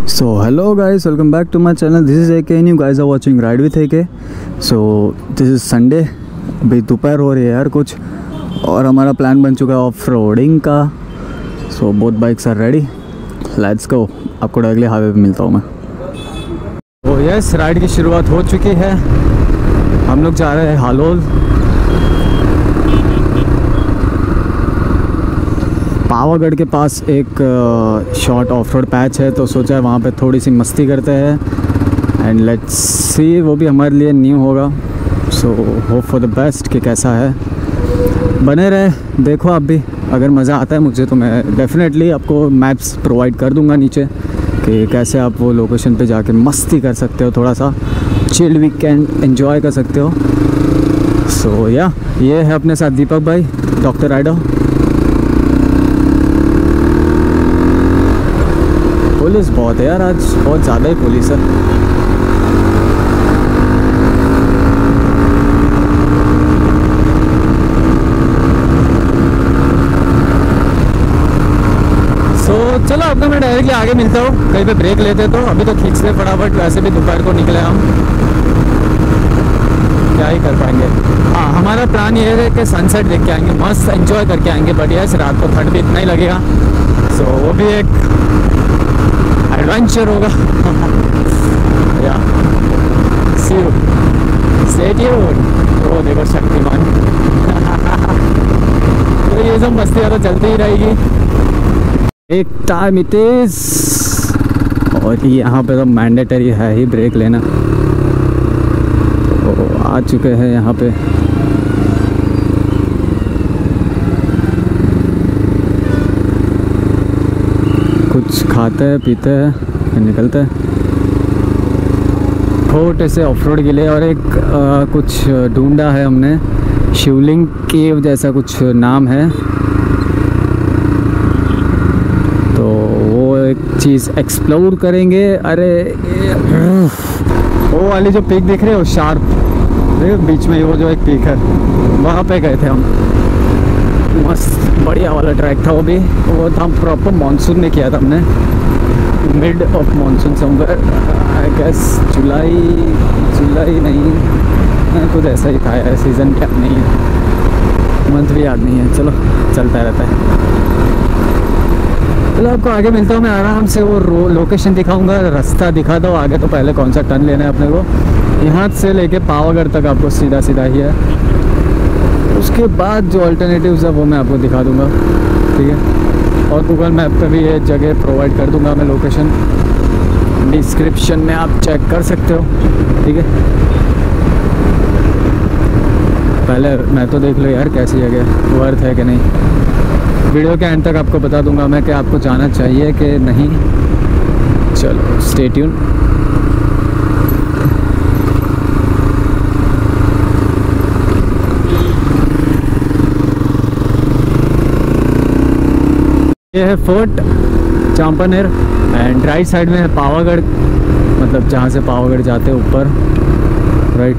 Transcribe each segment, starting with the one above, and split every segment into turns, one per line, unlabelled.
So hello guys, welcome back to my channel. This is AK and you guys are watching Ride with AK. So this is Sunday. अभी दोपहर हो रही है यार कुछ, और हमारा प्लान बन चुका है ऑफ रोडिंग का. So both bikes are ready, let's go. आपको अगले हाईवे पे मिलता हूँ मैं. तो यस, राइड की शुरुआत हो चुकी है. हम लोग जा रहे हैं हालोल. पावागढ़ के पास एक शॉर्ट ऑफ रोड पैच है, तो सोचा है वहाँ पे थोड़ी सी मस्ती करते हैं. एंड लेट्स सी, वो भी हमारे लिए न्यू होगा. So hope for the best कि कैसा है. बने रहे, देखो आप भी. अगर मज़ा आता है मुझे तो मैं डेफिनेटली आपको मैप्स प्रोवाइड कर दूंगा नीचे, कि कैसे आप वो लोकेशन पे जाके मस्ती कर सकते हो, थोड़ा सा चिल्ड वीकेंड एंजॉय कर सकते हो. सो या ये है अपने साथ दीपक भाई, डॉक्टर राइडर. पुलिस बहुत है यार आज, बहुत ज़्यादा ही पुलिस है. सो चलो अब तो मैं डायरेक्टली आगे मिलता हूँ. कहीं पे ब्रेक लेते तो अभी तो खींचते फटाफट. वैसे भी दोपहर को निकले हम, क्या ही कर पाएंगे. हाँ, हमारा प्लान ये है कि सनसेट देख के आएंगे, मस्त एंजॉय करके आएंगे. बट यस, रात को ठंड भी इतना ही लगेगा. सो वो भी एक एडवेंचर होगा. या सी यू, स्टे ट्यून्ड. वो देखो शक्तिमान. तो ये सब मस्तियाँ तो चलती ही रहेगी. एक टाइम इट इज, और यहाँ पे तो मैंडेटरी है ही ब्रेक लेना. तो आ चुके हैं यहाँ पे. कुछ खाते हैं पीते हैं फिर निकलते हैं छोटे से ऑफ रोड के लिए. और एक कुछ ढूंढा है हमने, शिवलिंग केव जैसा कुछ नाम है. तो वो एक चीज़ एक्सप्लोर करेंगे. अरे वो वाली जो पीक दिख रही है, वो शार्प बीच में वो जो एक पीक है, वहाँ पे गए थे हम. मस्त बढ़िया वाला ट्रैक था वो भी. वो था प्रॉपर मानसून में किया था हमने, mid of monsoon somewhere I guess. जुलाई नहीं, कुछ ऐसा ही था यार. सीज़न क्या नहीं है, मंथ भी याद नहीं है. चलो चलता रहता है. चलो आपको आगे मिलता हूँ मैं आराम से. वो लोकेशन दिखाऊंगा, रास्ता दिखा दो आगे. तो पहले कौन सा टर्न लेना है अपने को. यहाँ से लेके पावागढ़ तक आपको सीधा सीधा ही है. उसके बाद जो अल्टरनेटिव्स है वो मैं आपको दिखा दूंगा, ठीक है. और गूगल मैप पे भी ये जगह प्रोवाइड कर दूंगा मैं, लोकेशन डिस्क्रिप्शन में आप चेक कर सकते हो, ठीक है. पहले मैं तो देख लो यार कैसी जगह, वर्थ है कि नहीं. वीडियो के एंड तक आपको बता दूंगा मैं कि आपको जाना चाहिए कि नहीं. चलो स्टे ट्यून. ये है fort Champaner and right side में है पावागढ़, मतलब जहाँ से पावागढ़ जाते हैं ऊपर, राइट.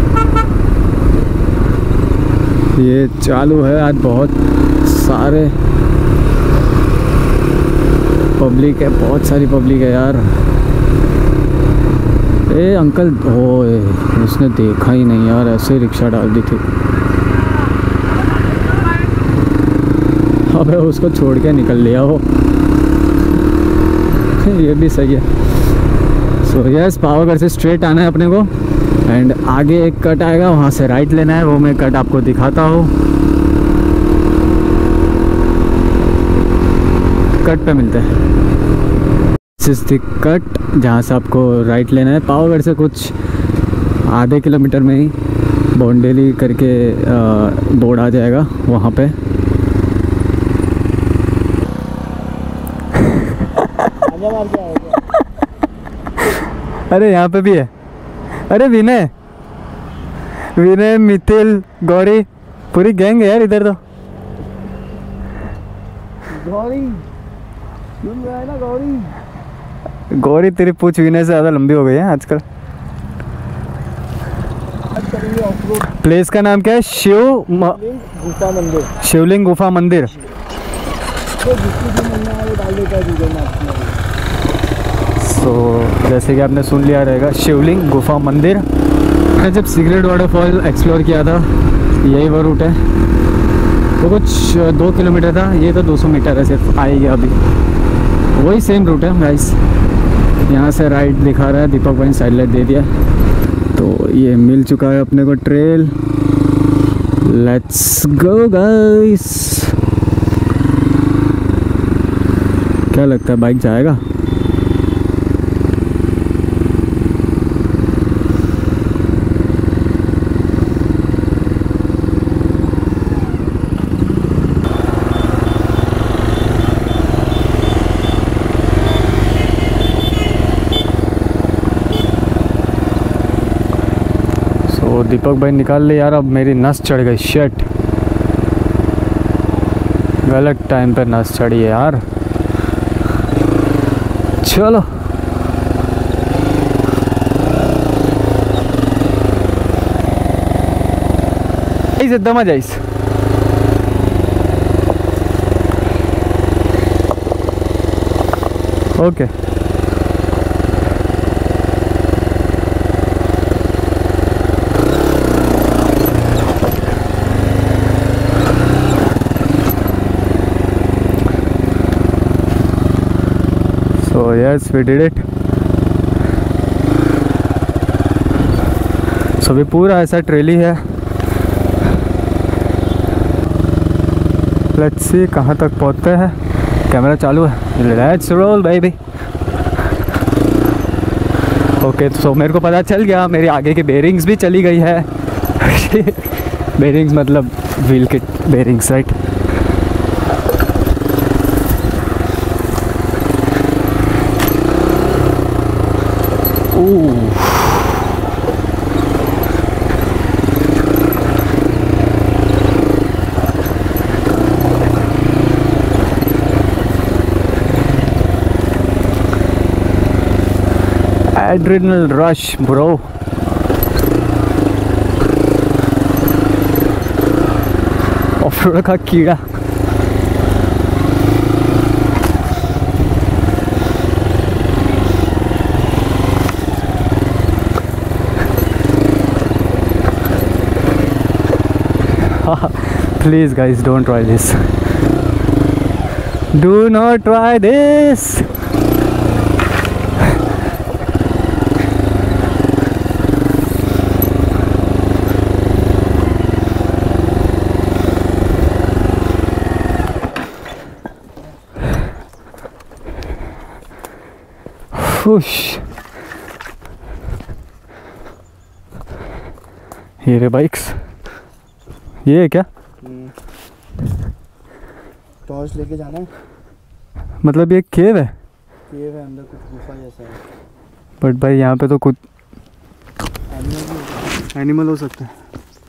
ये चालू है आज. बहुत सारे पब्लिक है, बहुत सारी पब्लिक है यार. ए अंकल, ओए उसने देखा ही नहीं यार, ऐसे रिक्शा डाल दी थी. अबे उसको छोड़ के निकल लिया वो. ये भी सही है. सो यस, पावागढ़ से स्ट्रेट आना है अपने को. एंड आगे एक कट आएगा, वहाँ से राइट लेना है. वो मैं कट आपको दिखाता हूँ. कट पे मिलते हैं. दिस इज द कट जहाँ से आपको राइट लेना है. पावागढ़ से कुछ आधे किलोमीटर में ही बोंडेली करके बोर्ड आ जाएगा वहाँ पे. अरे यहाँ पे भी है. अरे विनय मिथिल गौरी, पूरी गैंग है यार इधर तो. गौरी तेरी पूछ विनय से ज़्यादा लंबी हो गई है आजकल. प्लेस का नाम क्या है? शिवलिंग गुफा मंदिर. जैसे कि आपने सुन लिया रहेगा, शिवलिंग गुफा मंदिर। मैंने जब सीक्रेट वाटरफॉल एक्सप्लोर किया था यही वो रूट है, तो कुछ 2 किलोमीटर था, ये तो 200 मीटर है सिर्फ आएगी अभी। वही सेम रूट है गाइस। यहाँ से राइट दिखा रहा है, दीपक भाई साइड लाइट दे दिया, तो ये मिल चुका है अपने को ट्रेल। Let's go guys. क्या लगता है बाइक जाएगा? दीपक भाई निकाल ले यार, अब मेरी नस चढ़ गई। शिट, गलत टाइम पर नस चढ़ी है यार। चलो एकदम आ जाइस। Okay So yes, we did it. So अभी पूरा ऐसा ट्रेली है। Let's see कहाँ तक पहुँचते हैं। कैमरा चालू है, Let's roll baby. ओके तो मेरे को पता चल गया, मेरी आगे की बेरिंग्स भी चली गई है। बेरिंग्स मतलब व्हील के bearings, right. Adrenal rush bro. Off road का कीड़ा। Please guys, don't try this. Do not try this. Whoosh. ये रे बाइक्स, ये है क्या?
टॉर्च लेके जाना है।
मतलब ये केव है?
केव है, अंदर कुछ गुफा जैसा है।
बट भाई यहाँ पे तो कुछ एनिमल हो सकता है।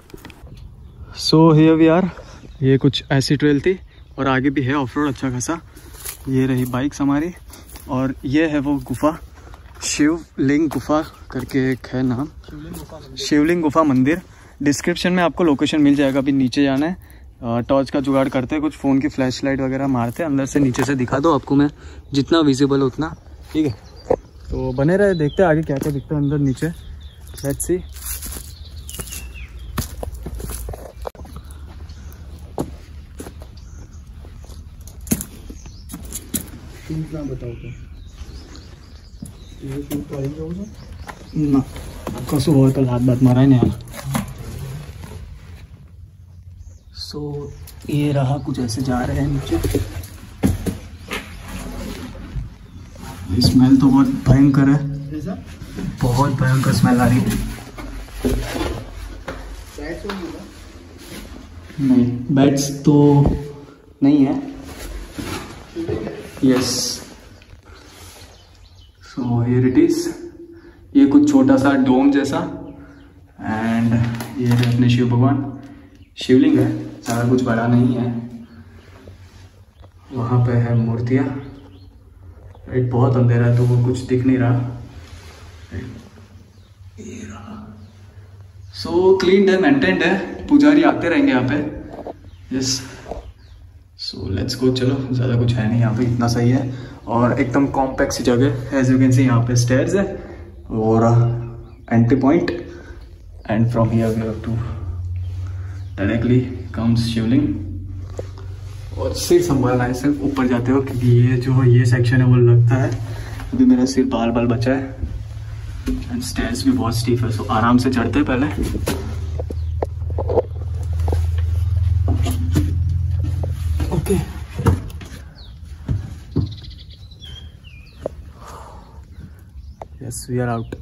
So here we are. ये कुछ ऐसी ट्रेल थी और आगे भी है ऑफ रोड अच्छा खासा। ये रही बाइक्स हमारी और ये है वो गुफा, शिवलिंग गुफा करके एक है नाम, शिवलिंग गुफा मंदिर। डिस्क्रिप्शन में आपको लोकेशन मिल जाएगा। अभी नीचे जाना है, टॉर्च का जुगाड़ करते हैं, कुछ फ़ोन की फ्लैश लाइट वगैरह मारते हैं, अंदर से नीचे से दिखा दो आपको मैं जितना विजिबल उतना, ठीक है। तो बने रहे, देखते हैं आगे क्या क्या दिखता है अंदर नीचे। Let's see.
ना बताओ तो ये शूट वाली जो है
ना कसो हो तो हाथ बात मारा नहीं। सो ये रहा, कुछ ऐसे जा रहे हैं नीचे। स्मेल तो बहुत भयंकर है, बहुत भयंकर स्मेल आ रही है। नहीं बैट्स तो नहीं है। Yes, so here it is. ये कुछ छोटा सा डोम जैसा, एंड ये है अपने शिव भगवान, शिवलिंग है, ज़्यादा कुछ बड़ा नहीं है। वहाँ पे है मूर्तियाँ, राइट। बहुत अंधेरा है तो वो कुछ दिख नहीं रहा। ये रहा। सो क्लीन है, मेंटेन्ड है, पुजारी आते रहेंगे यहाँ पे। Yes, so let's go. चलो, ज़्यादा कुछ है नहीं यहाँ पे, इतना सही है। और एकदम कॉम्पैक्ट सी जगह। एज यू कैन सी यहाँ पे स्टेयर्स है और entry point and from here we have to directly comes Shivling. और सिर संभालना है सिर्फ ऊपर जाते हो, क्योंकि ये सेक्शन है वो लगता है अभी मेरा सिर बाल बचा है। एंड स्टेयर्स भी बहुत स्टीफ है, सो आराम से चढ़ते हैं पहले। Okay yes we are out.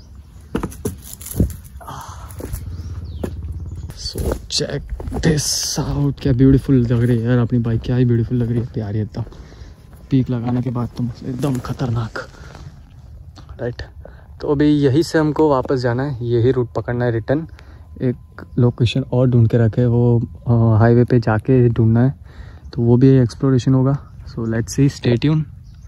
So check this out, क्या ब्यूटीफुल लग रही है यार अपनी बाइक, क्या ही ब्यूटीफुल लग रही है, प्यारी एकदम। पीक लगाने के बाद तो एकदम खतरनाक, राइट। तो अभी यहीं से हमको वापस जाना है, यही रूट पकड़ना है रिटर्न। एक लोकेशन और ढूंढ के रखे, वो हाईवे पे जाके ढूंढना है, तो वो भी एक्सप्लोरेशन होगा। So let's see, stay tune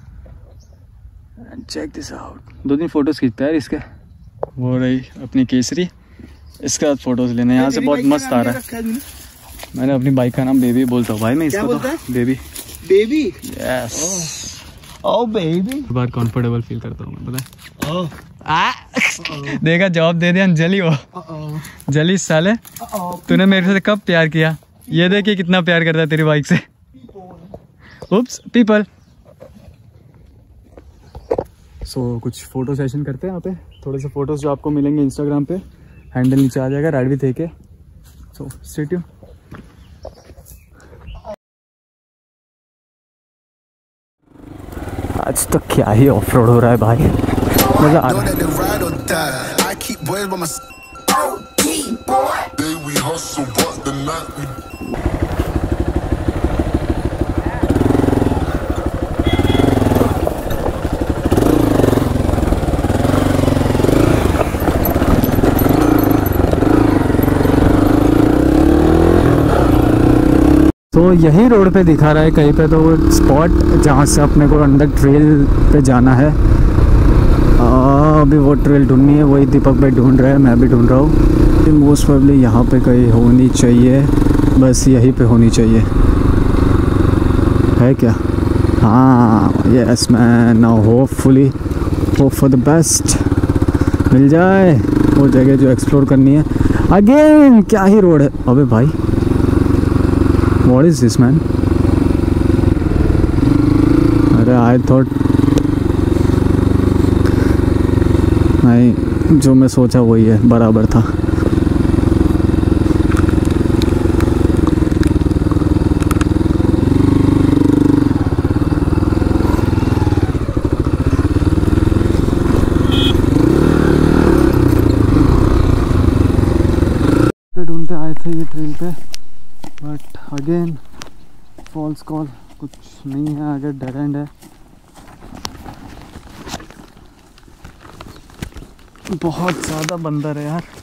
and check this out. 2 दिन फोटोज़ खींचते हैं इसके, वो रही अपनी केसरी, इसके बाद फोटोज़ लेने। यहाँ से बहुत मस्त आ रहा है। मैंने अपनी बाइक का नाम बेबी बोलता हूँ भाई मैं इसको, तो baby
baby
yes
oh baby,
बार कंफर्टेबल फील करता हूँ मैं, पता है। देखा जवाब दे दिया, जली हो जली साले। तूने मेरे से कब प्यार किया, ये देखिए कितना प्यार करता है तेरी बाइक से। उप्स पीपल। सो कुछ फोटो सेशन करते हैं यहाँ पे, थोड़े से फोटोज जो आपको मिलेंगे इंस्टाग्राम पे, हैंडल नीचे आ जाएगा, राइड भी थे के। So stay tuned. आज तो क्या ही ऑफ रोड हो रहा है भाई, मजा आ रहा है। तो यही रोड पे दिखा रहा है कहीं पे, तो वो स्पॉट जहाँ से अपने को अंदर ट्रेल पे जाना है। अभी वो ट्रेल ढूंढनी है, वही दीपक भाई ढूंढ रहे हैं, मैं भी ढूंढ रहा हूँ। मोस्ट प्रोबेबली यहाँ पे कहीं होनी चाहिए, बस यहीं पे होनी चाहिए, है क्या? हाँ yes man, now hopefully hope for the best मिल जाए वो जगह जो एक्सप्लोर करनी है। अगेन क्या ही रोड है, अबे भाई What is this man? अरे I thought नहीं, जो मैं सोचा वही है, बराबर था। ढूंढते आए थे ये ट्रेल पे, बट अगेन फॉल्स कॉल, कुछ नहीं है आगे, डेड एंड है। बहुत ज़्यादा बंदर है यार,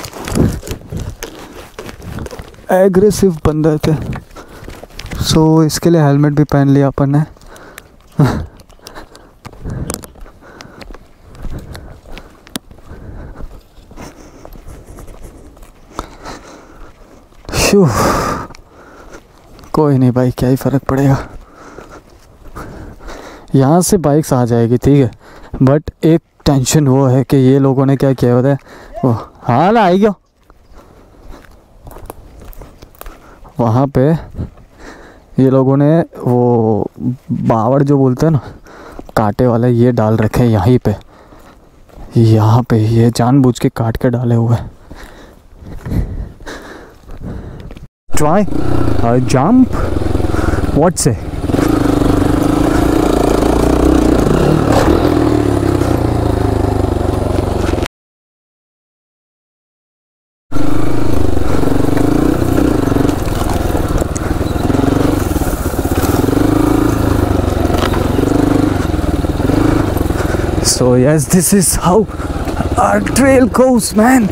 एग्रेसिव बंदर थे। सो इसके लिए हेलमेट भी पहन लिया अपन ने। कोई नहीं भाई, क्या ही फ़र्क पड़ेगा, यहाँ से बाइक्स आ जाएगी ठीक है। बट एक टेंशन वो है कि ये लोगों ने क्या किया होता है, वो हाँ ना आई गया वहाँ पे, ये लोगों ने वो बावड़ जो बोलते हैं ना, कांटे वाला, ये डाल रखे हैं यहीं पे, यहाँ पे ये जानबूझ के काट के डाले हुए हैं। Try a jump. What say? So yes, this is how our trail goes, man.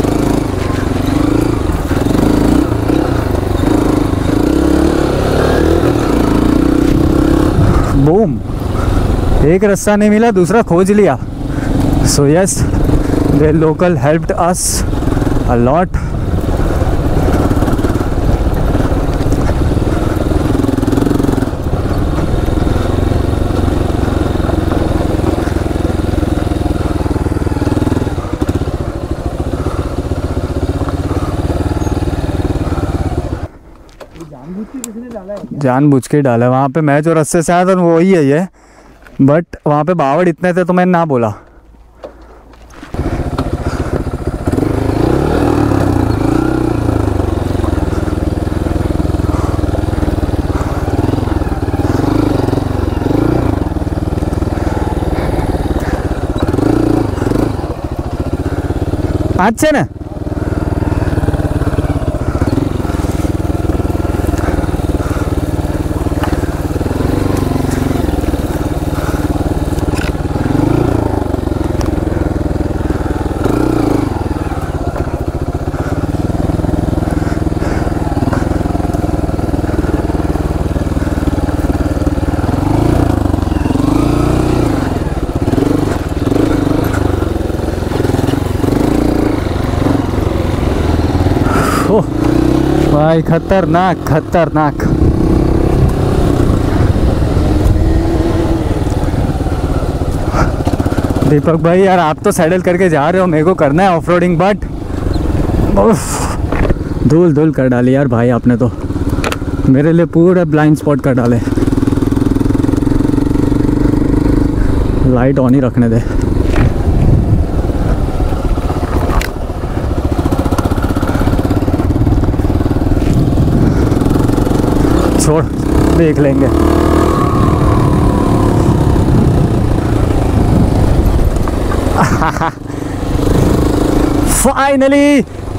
Boom, एक रास्ता नहीं मिला, दूसरा खोज लिया। So yes, the local helped us a lot. जानबूझ के डाला वहाँ पे। मैं जो रास्ते से आया था वो ही है ये, बट वहाँ पे बावड़ इतने थे तो मैंने ना बोला। अच्छे ना भाई, खतरनाक खतरनाक। दीपक भाई यार, आप तो सैडल करके जा रहे हो, मेरे को करना है ऑफ रोडिंग, बट धूल धूल कर डाली यार भाई आपने तो, मेरे लिए पूरा ब्लाइंड स्पॉट कर डाले। लाइट ऑन ही रखने दे। छोड़, देख लेंगे। फाइनली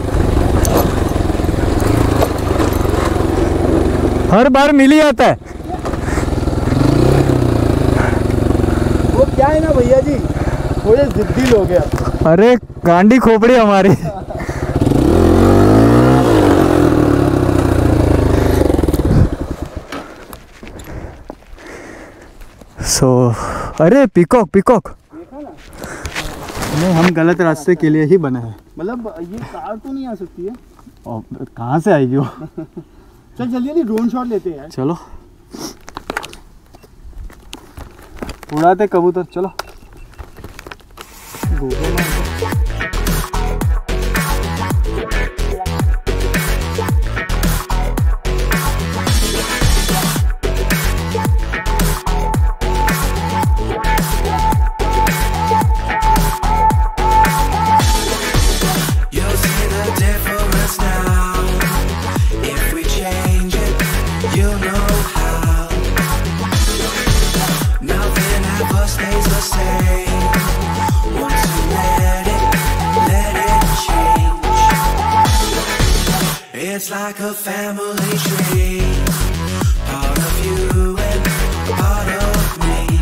हर बार मिल ही आता है।
वो क्या है ना भैया जी, थोड़े जिद्दी लोग हैं।
अरे गांडी खोपड़ी हमारी। अरे पीकॉक पीकॉक
देखा ना,
नहीं, हम गलत रास्ते के लिए ही बने हैं।
मतलब ये कार तो नहीं आ सकती है।
और कहाँ से आएगी वो?
चल जल्दी ड्रोन शॉट लेते हैं यार।
चलो उड़ाते कबूतर, चलो।
It's like a family tree, part of you and part of me.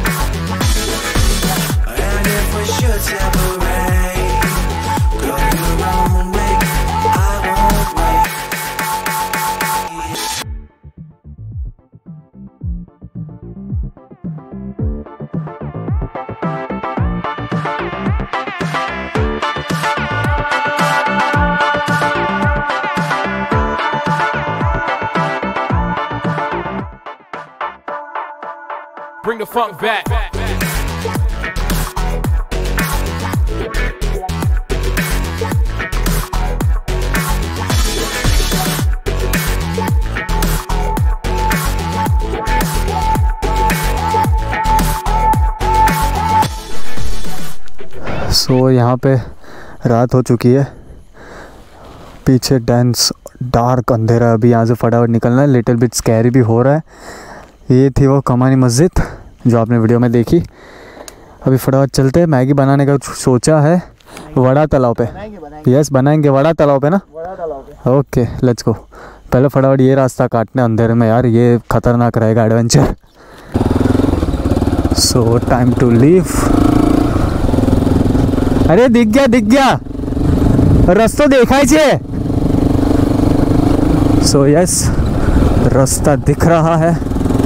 And if we should separate, go your own way, I won't wait.
Bring the funk back.
सो यहाँ पे रात हो चुकी है, पीछे डेंस डार्क अंधेरा। अभी यहाँ से फटाफट निकलना है, लिटिल बिट स्कैरी भी हो रहा है। ये थी वो कमानी मस्जिद जो आपने वीडियो में देखी। अभी फटाफट चलते हैं। मैगी बनाने का सोचा है वड़ा तालाब पे। यस बनाएंगे वड़ा तालाब पे ना। Okay let's go. पहले फटाफट ये रास्ता काटने अंधेरे में यार, ये खतरनाक रहेगा adventure. So time to leave. अरे दिख गया रास्ता देखा है। सो यस रास्ता दिख रहा है।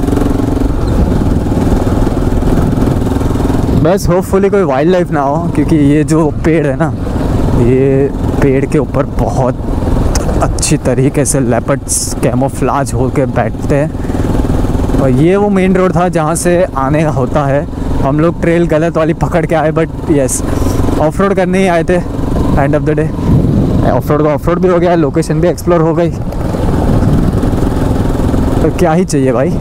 बस होपफुली कोई वाइल्ड लाइफ ना हो, क्योंकि ये जो पेड़ है ना, ये पेड़ के ऊपर बहुत अच्छी तरीके से लेपर्ड्स कैमोफ्लाज होकर बैठते हैं। और ये वो मेन रोड था जहाँ से आने का होता है। हम लोग ट्रेल गलत वाली पकड़ के आए, बट यस ऑफ रोड करने ही आए थे end of the day. Off road का ऑफ रोड भी हो गया, लोकेशन भी एक्सप्लोर हो गई। और क्या ही चाहिए भाई।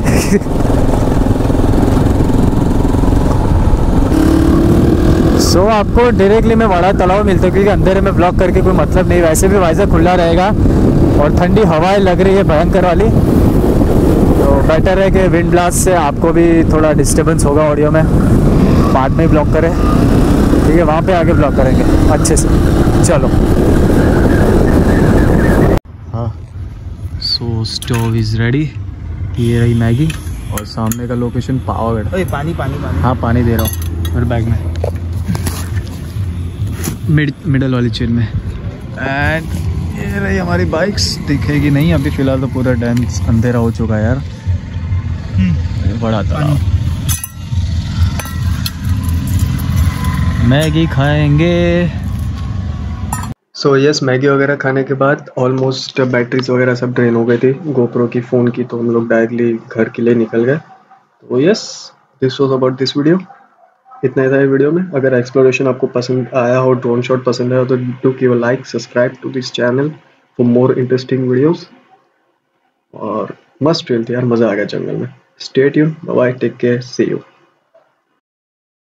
सो आपको डायरेक्टली में बड़ा तालाब मिलता है, क्योंकि अंधेरे में ब्लॉक करके कोई मतलब नहीं। वैसे भी वाइजर खुला रहेगा और ठंडी हवाएं लग रही है भयंकर वाली, तो बेटर है कि विंड ब्लास्ट से आपको भी थोड़ा डिस्टर्बेंस होगा ऑडियो में, बाद में ब्लॉक करें, ठीक है? वहाँ पे आगे ब्लॉक करेंगे अच्छे से। चलो हाँ, सो स्टोव इज़ रेडी। ये रही मैगी और सामने का लोकेशन पावागढ़।
ओए पानी पानी पानी।
हाँ पानी दे रहा हूँ मेरे बैग में, मिडल वाली चेन में। एंड ये रही हमारी बाइक्स, दिखेगी नहीं अभी फ़िलहाल तो, पूरा डेंस अंधेरा हो चुका है यार। बड़ा तालाब। मैगी खाएंगे।
सो यस, मैगी वगैरह खाने के बाद ऑलमोस्ट बैटरीज वगैरह सब ड्रेन हो गई थी गोप्रो की फ़ोन की, तो हम लोग डायरेक्टली घर के लिए निकल गए। तो yes, this was about this video. इतना ही था वीडियो में। अगर एक्सप्लोरेशन आपको पसंद आया हो, ड्रोन शॉट पसंद आया हो, तो do give a like, subscribe to this channel for more interesting videos. और मस्त ट्रेल थी यार, मज़ा आ गया जंगल में। Stay tune, bye bye, take care, see you.